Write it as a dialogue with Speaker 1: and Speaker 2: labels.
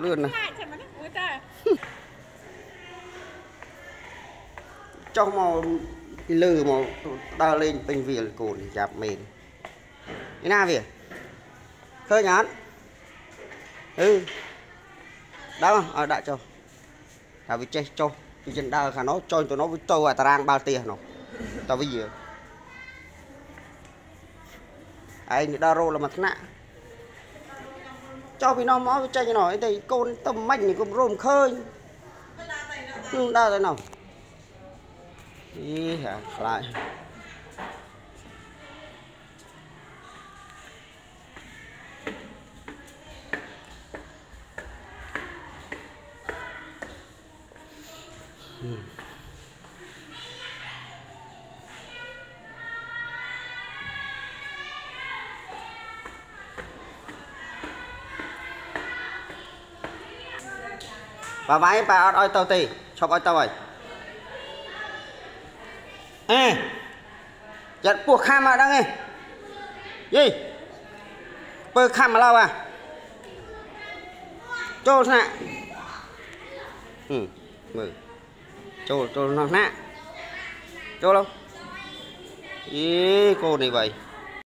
Speaker 1: lươn này trong màu cái lư màu đào lên bên việt cồn chạp mền thế nào vậy khơi nhán ừ đó ở đại cho thà bị chơi cho bị chân đào khả nó cho tụi nó với trâu à tarang bao tiền nó tao bây giờ anh đa rô là mặt nạ cho vì nó mó với chơi nó đây côn tầm mạnh thì cũng rôm khơi nhưng đa thế nào ý hả lại bà váy bà oi tao tì chọc oi tao vậy ê giật buộc kham mà đang nghe gì bơ kham mà lao à cho nè ừ mừ cho nó nè cho đâu ý cô này vậy